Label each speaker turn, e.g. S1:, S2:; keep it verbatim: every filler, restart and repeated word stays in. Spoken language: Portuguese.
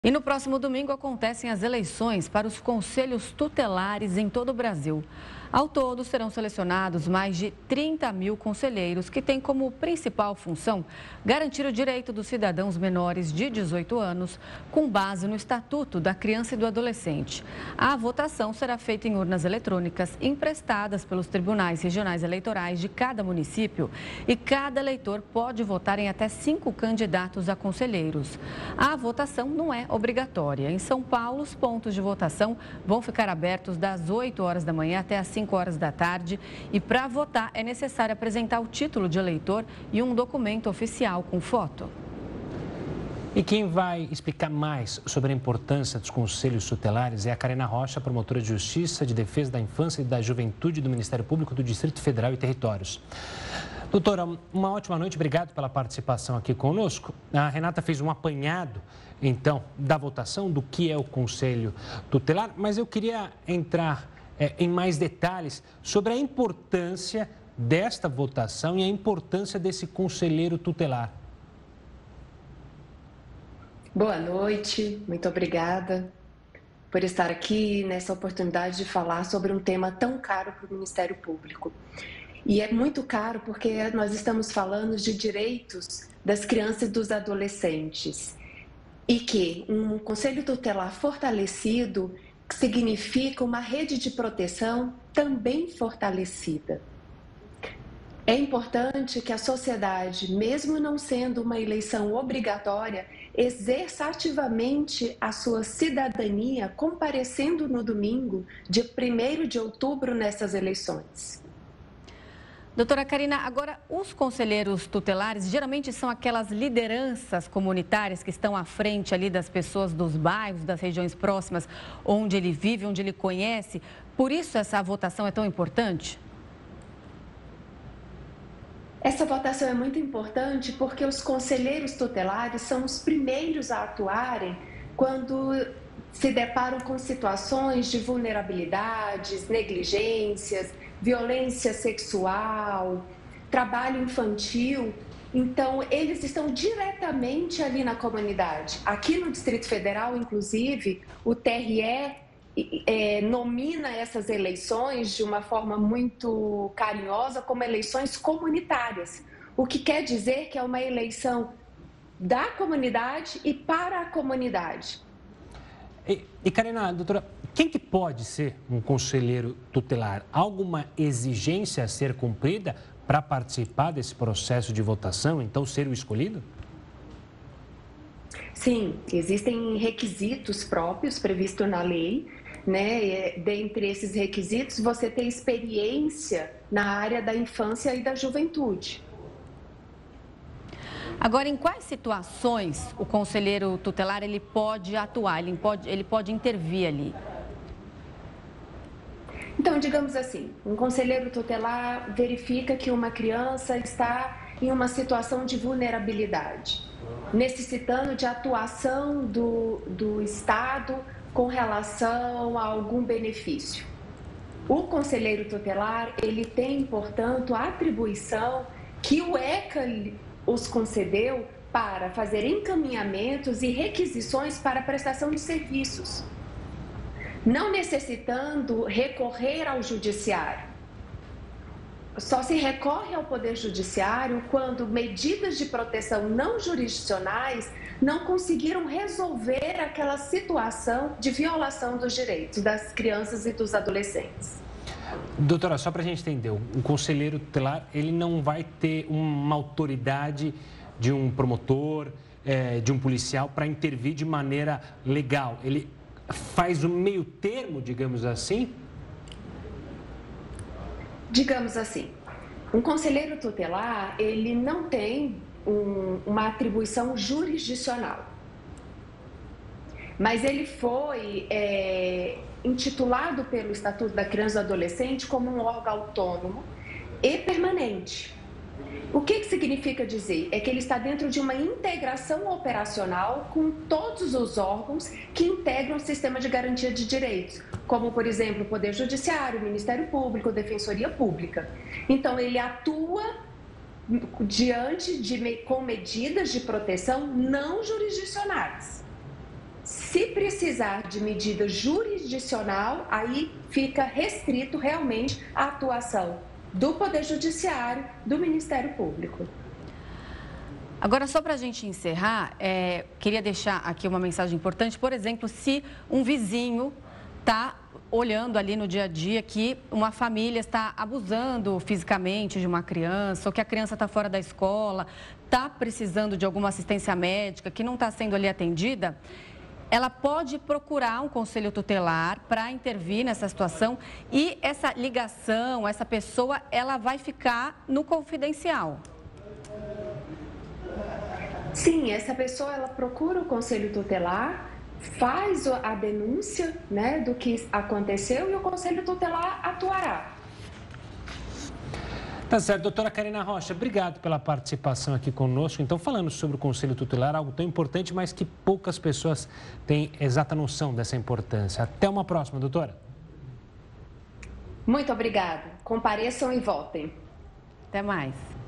S1: E no próximo domingo acontecem as eleições para os conselhos tutelares em todo o Brasil. Ao todo, serão selecionados mais de trinta mil conselheiros que têm como principal função garantir o direito dos cidadãos menores de dezoito anos, com base no Estatuto da Criança e do Adolescente. A votação será feita em urnas eletrônicas emprestadas pelos tribunais regionais eleitorais de cada município e cada eleitor pode votar em até cinco candidatos a conselheiros. A votação não é obrigatória. Em São Paulo, os pontos de votação vão ficar abertos das oito horas da manhã até as cinco horas da tarde e para votar é necessário apresentar o título de eleitor e um documento oficial com foto.
S2: E quem vai explicar mais sobre a importância dos conselhos tutelares é a Karina Rocha, promotora de Justiça, de Defesa da Infância e da Juventude do Ministério Público do Distrito Federal e Territórios. Doutora, uma ótima noite, obrigado pela participação aqui conosco. A Renata fez um apanhado, então, da votação, do que é o Conselho Tutelar, mas eu queria entrar é, em mais detalhes sobre a importância desta votação e a importância desse conselheiro tutelar.
S3: Boa noite, muito obrigada por estar aqui nessa oportunidade de falar sobre um tema tão caro para o Ministério Público. E é muito caro porque nós estamos falando de direitos das crianças e dos adolescentes. E que um conselho tutelar fortalecido significa uma rede de proteção também fortalecida. É importante que a sociedade, mesmo não sendo uma eleição obrigatória, exerça ativamente a sua cidadania comparecendo no domingo, dia primeiro de outubro, nessas eleições.
S1: Doutora Karina, agora os conselheiros tutelares geralmente são aquelas lideranças comunitárias que estão à frente ali das pessoas dos bairros, das regiões próximas, onde ele vive, onde ele conhece. Por isso essa votação é tão importante?
S3: Essa votação é muito importante porque os conselheiros tutelares são os primeiros a atuarem quando se deparam com situações de vulnerabilidades, negligências, violência sexual, trabalho infantil. Então, eles estão diretamente ali na comunidade. Aqui no Distrito Federal, inclusive, o T R E é, nomina essas eleições de uma forma muito carinhosa como eleições comunitárias, o que quer dizer que é uma eleição da comunidade e para a comunidade.
S2: E, e Karina, doutora, quem que pode ser um conselheiro tutelar? Há alguma exigência a ser cumprida para participar desse processo de votação, então ser o escolhido?
S3: Sim, existem requisitos próprios previstos na lei, né? E, dentre esses requisitos, você tem experiência na área da infância e da juventude.
S1: Agora, em quais situações o conselheiro tutelar ele pode atuar, ele pode, ele pode intervir ali?
S3: Então, digamos assim, um conselheiro tutelar verifica que uma criança está em uma situação de vulnerabilidade, necessitando de atuação do, do Estado com relação a algum benefício. O conselheiro tutelar, ele tem, portanto, a atribuição que o ECA os concedeu para fazer encaminhamentos e requisições para a prestação de serviços, não necessitando recorrer ao judiciário. Só se recorre ao Poder Judiciário quando medidas de proteção não jurisdicionais não conseguiram resolver aquela situação de violação dos direitos das crianças e dos adolescentes.
S2: Doutora, só para a gente entender, um conselheiro tutelar, ele não vai ter uma autoridade de um promotor, é, de um policial para intervir de maneira legal. Ele faz o meio termo, digamos assim?
S3: Digamos assim, um conselheiro tutelar, ele não tem um, uma atribuição jurisdicional, mas ele foi é, intitulado pelo Estatuto da Criança e do Adolescente como um órgão autônomo e permanente. O que, que significa dizer? É que ele está dentro de uma integração operacional com todos os órgãos que integram o sistema de garantia de direitos, como, por exemplo, o Poder Judiciário, o Ministério Público, a Defensoria Pública. Então, ele atua diante de, com medidas de proteção não jurisdicionais. Se precisar de medida jurisdicional, aí fica restrito realmente a atuação do Poder Judiciário, do Ministério Público.
S1: Agora, só para a gente encerrar, é, queria deixar aqui uma mensagem importante. Por exemplo, se um vizinho está olhando ali no dia a dia que uma família está abusando fisicamente de uma criança, ou que a criança está fora da escola, está precisando de alguma assistência médica, que não está sendo ali atendida, ela pode procurar um conselho tutelar para intervir nessa situação e essa ligação, essa pessoa, ela vai ficar no confidencial.
S3: Sim, essa pessoa ela procura o conselho tutelar, faz a denúncia, né, do que aconteceu e o conselho tutelar atuará.
S2: Tá certo, doutora Karina Rocha, obrigado pela participação aqui conosco. Então, falando sobre o conselho tutelar, algo tão importante, mas que poucas pessoas têm exata noção dessa importância. Até uma próxima, doutora.
S3: Muito obrigada. Compareçam e votem.
S1: Até mais.